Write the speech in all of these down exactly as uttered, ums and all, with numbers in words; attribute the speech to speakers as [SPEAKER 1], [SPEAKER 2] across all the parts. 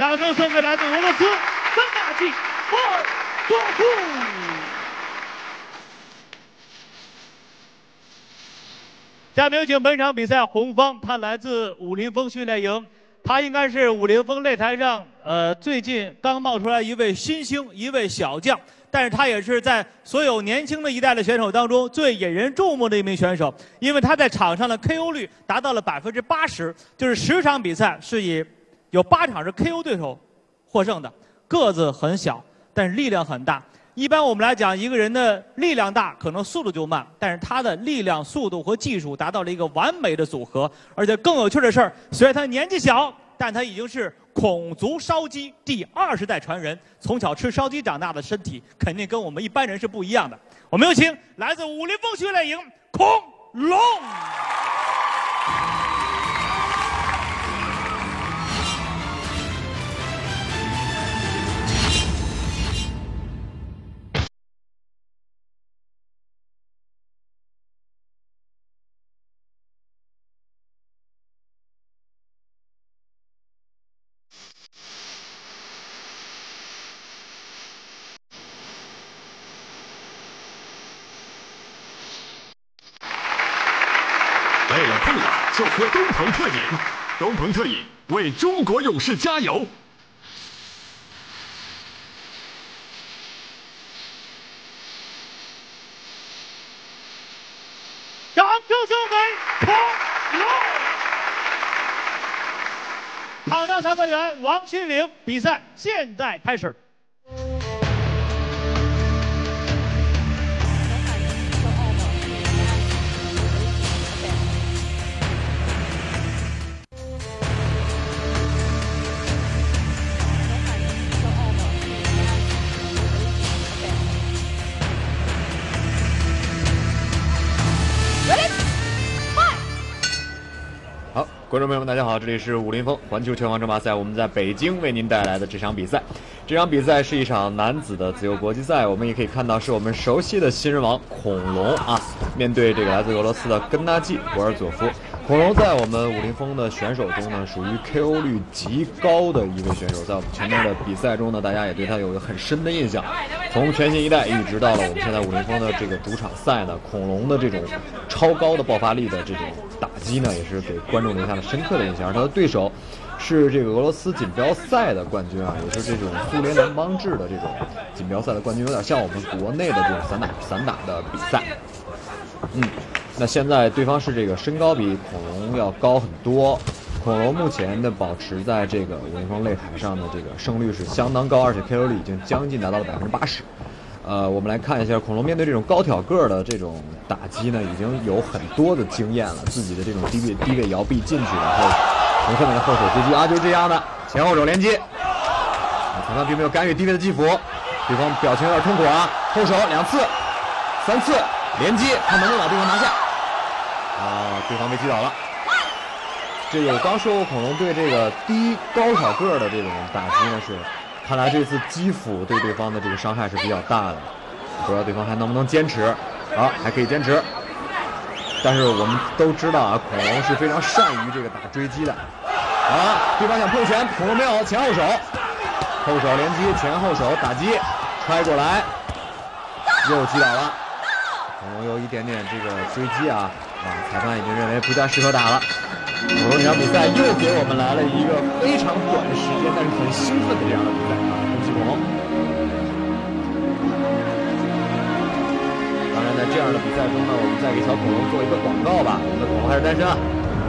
[SPEAKER 1] 掌声送给来自俄罗斯三大系波尔多夫。下面有请本场比赛红方，他来自武林风训练营，他应该是武林风擂台上呃最近刚冒出来一位新星，一位小将。 但是他也是在所有年轻的一代的选手当中最引人注目的一名选手，因为他在场上的 K O 率达到了百分之八十，就是十场比赛是以有八场是 K O 对手获胜的。个子很小，但是力量很大。一般我们来讲，一个人的力量大，可能速度就慢，但是他的力量、速度和技术达到了一个完美的组合。而且更有趣的是，虽然他年纪小，但他已经是 孔族烧鸡第二十代传人，从小吃烧鸡长大的身体，肯定跟我们一般人是不一样的。我们有请来自武林风训练营孔龙。
[SPEAKER 2] 为了不老，就喝东鹏特饮。东鹏特饮为中国勇士加油！
[SPEAKER 1] 掌声送给孔龙。场上裁判员王新玲，比赛现在开始。
[SPEAKER 3] 好，观众朋友们，大家好，这里是武林风环球拳王争霸赛，我们在北京为您带来的这场比赛。这场比赛是一场男子的自由搏击赛，我们也可以看到是我们熟悉的新人王孔龙啊，面对这个来自俄罗斯的根纳季博尔佐夫。孔龙在我们武林风的选手中呢，属于 K O 率极高的一位选手，在我们前面的比赛中呢，大家也对他有一个很深的印象。从全新一代一直到了我们现在武林风的这个主场赛呢，孔龙的这种超高的爆发力的这种打击呢，也是给观众留下了深刻的印象。而他的对手是这个俄罗斯锦标赛的冠军啊，也是这种苏联联邦制的这种锦标赛的冠军，有点像我们国内的这种散打散打的比赛。嗯，那现在对方是这个身高比孔龙要高很多，孔龙目前的保持在这个武林风擂台上的这个胜率是相当高，而且 K O 率已经将近达到了百分之八十。呃，我们来看一下孔龙面对这种高挑个的这种打击呢，已经有很多的经验了，自己的这种低位低位摇臂进去，然后从后面的后手接击啊，就是这样的前后手连击。啊，裁判并没有干预低位的击服，对方表情有点痛苦啊，后手两次、三次连击，看能不能把对方拿下。啊，对方被击倒了。这个刚说过，孔龙对这个低高挑个的这种打击呢是。 看来这次击斧对对方的这个伤害是比较大的，不知道对方还能不能坚持。啊，还可以坚持。但是我们都知道啊，孔龙是非常善于这个打追击的。啊，对方想碰拳，孔龙没有，前后手，后手连击，前后手打击，揣过来，又击倒了。孔龙有一点点这个追击啊，啊，裁判已经认为不再适合打了。 孔龙这场比赛又给我们来了一个非常短时间，但是很兴奋的这样的比赛啊！恭喜孔龙！当然，在这样的比赛中呢，我们再给小孔龙做一个广告吧。我们的孔龙还是单身啊！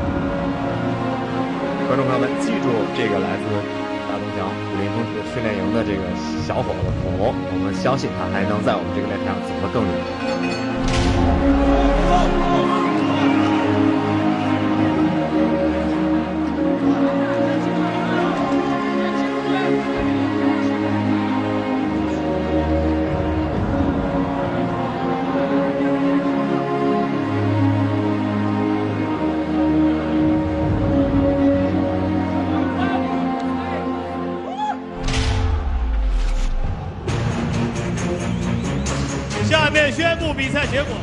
[SPEAKER 3] 观众朋友们，记住这个来自大东强武林风训练营的这个小伙子孔龙，我们相信他还能在我们这个擂台上走得更远。
[SPEAKER 1] 下面宣布比赛结果。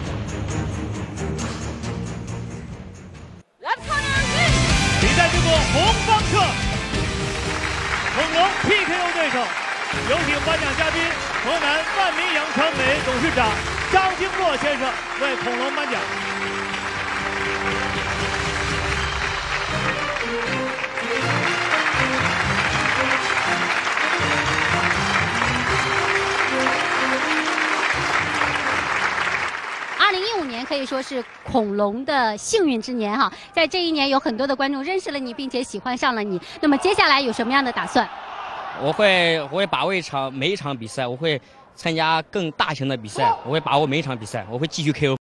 [SPEAKER 1] 比赛结果：红方胜，孔恐龙 P K O 对手。有请颁奖嘉宾河南万民养传媒董事长张经洛先生为恐龙颁奖。
[SPEAKER 4] 二零一五年可以说是恐龙的幸运之年哈，在这一年有很多的观众认识了你，并且喜欢上了你。那么接下来有什么样的打算？
[SPEAKER 5] 我会我会把握一场每一场比赛，我会参加更大型的比赛，我会把握每一场比赛，我会继续 K O。